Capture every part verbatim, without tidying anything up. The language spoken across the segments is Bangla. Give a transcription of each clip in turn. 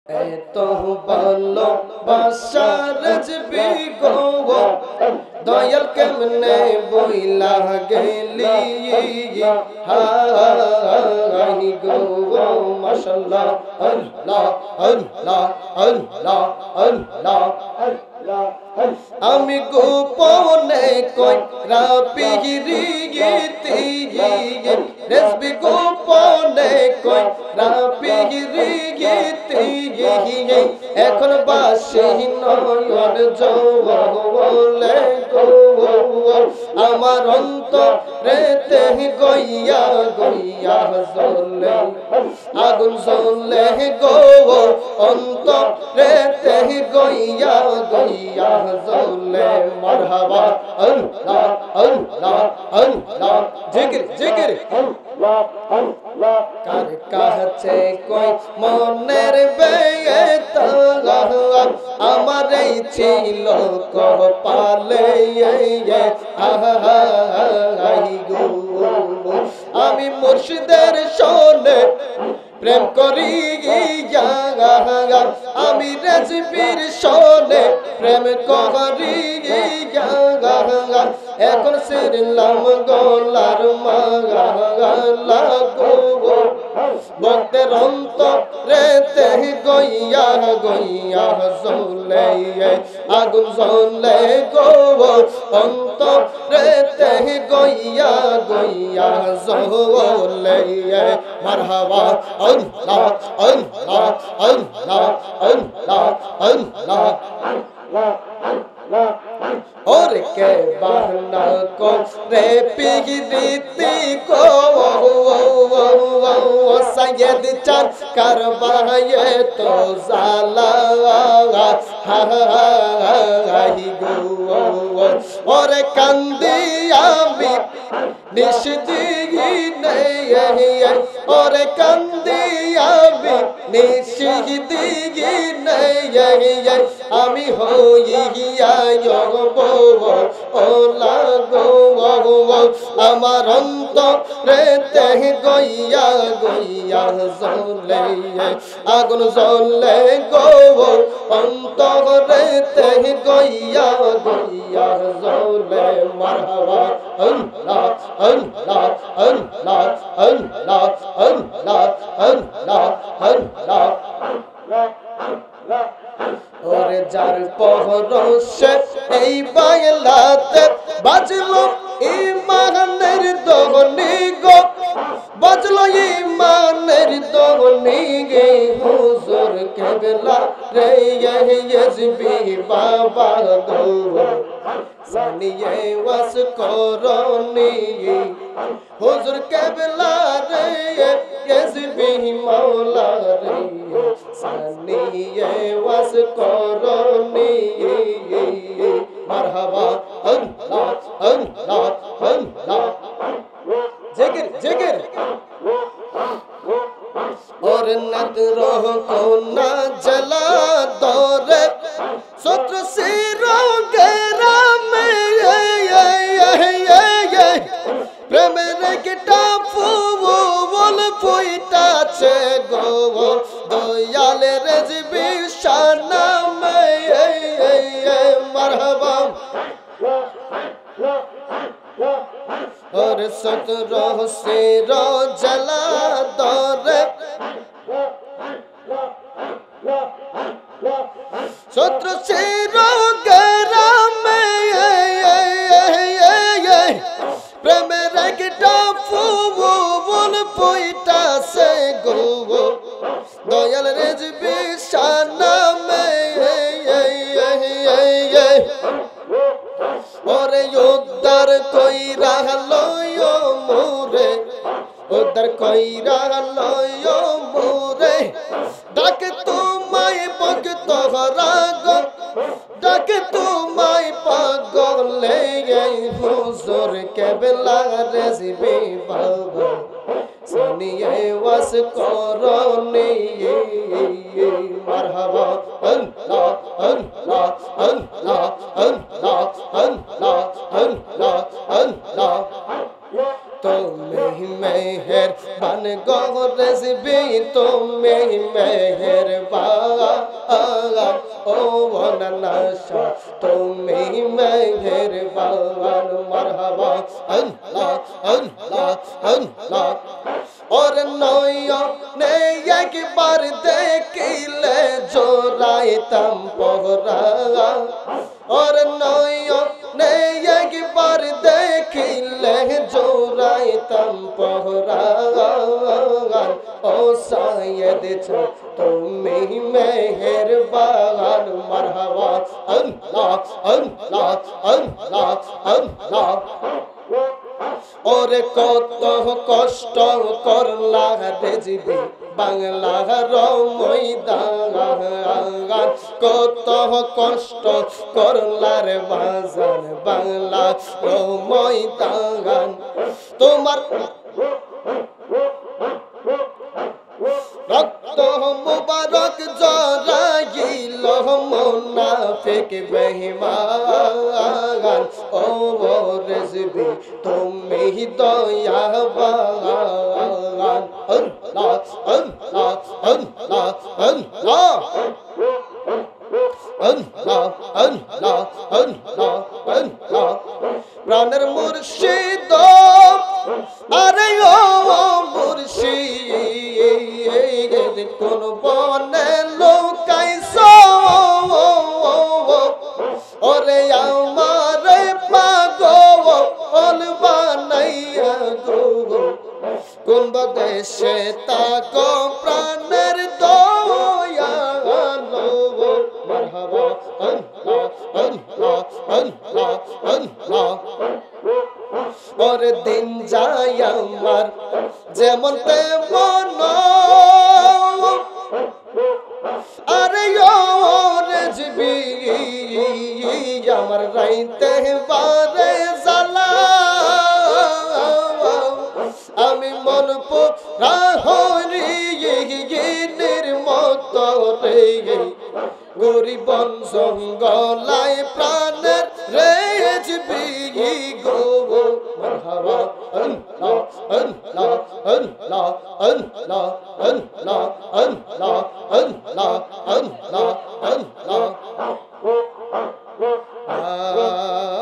এত ভালোবাসা রেজবি গো দয়াল কেমনে বইলা গেলি হাই গো মাশাআল্লাহ আল্লাহ আল্লাহ আল্লাহ আল্লাহ আমি গোপনে কইরা পিগিরি গীতি রেজবি গোপনে কইরা পিগিরি গীতি এখন বাসি নয়ন জলে গো আমার অন্তরে তে গইয়া গইয়া জ্বলে আগুন জ্বলে গো অন্তরে তে গইয়া গইয়া জ্বলে মারহাবা আল্লাহ আল্লাহ আল্লাহ জিকির জিকির আল্লাহ আল্লাহ কার কাছে কই মনের বেতা আমার এই ছিল কপালে আহাই গো আমি মুর্শিদের শোনে প্রেম করি আমি রেজবির শোনে প্রেম করি এখন সিরলাম গোলার মালা গো ভক্তের অন্তরে তে গইয়া গইয়া জ্বলে আগুন জ্বলে গো অন্তরে তে গইয়া গইয়া জ্বলে মারহাবা আল্লাহ আল্লাহ আল্লাহ আল্লাহ আল্লাহ और के बहना को रे पिगरीती को सैयद चल करवाए तो जाला हाही गो और कंदिया भी निश्दी नहीं और कंदिया भी निश्दी नहीं আমি হইয়া গো ওলা গো আমার অন্তরে তে গইয়া গইয়া জ্বলে আগুন জ্বলে গো অন্তরে তে গইয়া গইয়া জ্বলে মারহাবা আল্লাহ আল্লাহ আল্লাহ আল্লাহ আল্লাহ আল্লাহ আল্লাহ ওরে যার পরশে এই বাংলাতে বাজলো ইমানের দোহনি গো বাজলো ইমানের দোহনি গে হুজুর কেবলা রে ইয়েজবি বাবা গো সানিয়ে ওয়াস করনি হুজুর কেবলা রে ইয়েজবি মাওলা রে সানিয়ে ওয়াস করনি মারহাবা আল্লাহ আল্লাহ আল্লাহ জিকির জিকির और नदरों को न जला दौरे सत्र सिरों के राम प्रेम रेखटा फुवो बोल फुइटा छे गो दयाल रेजबी शाना में मरहबा और सतरों सिरों जला दौरे सत्र सिरों के राम प्रेम रेखटा फुवो बोल फुइटा से गो दयाल रेजबी शाना में और उधर कोई रहलो यो मोरे उधर कोई रहलो यो मोरे डाक तुम्हारे पग तोहरा गो डाक तुम्हारे पागले हुजूर केबला रेजबी बाबा सुनिए वस करनी मरहबा अल्लाह अल्लाह अल्लाह अल्लाह अल्लाह अल्लाह अल्लाह तुम्हें मेहरबान गो रेजबी तुम्हें मेहरबान ও নাশা তুমি মেহেরবান মারহাবা আল্লাহ আল্লাহ আল্লাহ और नयने একবার দেখিলে জোড়াইতাম পহরা और নয়নে একবার দেখিলে জোড়াইতাম পহরা ও সাইয়দ তুমি মেহেরবান মারহাবা আল্লাহ আল্লাহ আল্লাহ আল্লাহ ওরে কত কষ্ট করলা রেজিবি বাংলার ময়দান কত কষ্ট করলা রে বাজান বাংলার ময়দান তোমার রক্ত মুবারক জরাইল মুনাফিক বেঈমান ও রেজবি তুমি দয়াবান আল্লাহ আল্লাহ আল্লাহ আল্লাহ আল্লাহ আল্লাহ আল্লাহ আল্লাহ প্রাণের মুর্শিদ আরে ও মুর্শিদ কোন বনে লুকাইছ ওরে আমার পাগল বানাইয়া গো কোন দেশে তাকো প্রাণের দয়ালো মারহাবা আল্লাহ আল্লাহ আল্লাহ আল্লাহ और दिन যায় আমার যেমন তেমন আরে ও রেজবি আমার রাইতে বারে জ্বালা আমি মন পোড়া হরিণের মতো রে গরিবন জঙ্গলায় প্রাণের রেজবি গো মারহাবা আল্লাহ আল্লাহ আল্লাহ আল্লাহ আল্লাহ আল্লাহ আল্লাহ আল্লাহ আল্লাহ লা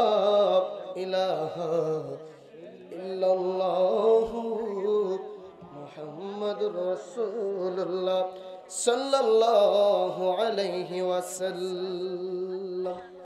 ইলাহা ইল্লাল্লাহ মুহাম্মাদুর রাসূলুল্লাহ সাল্লাল্লাহু আলাইহি ওয়াসাল্লাম।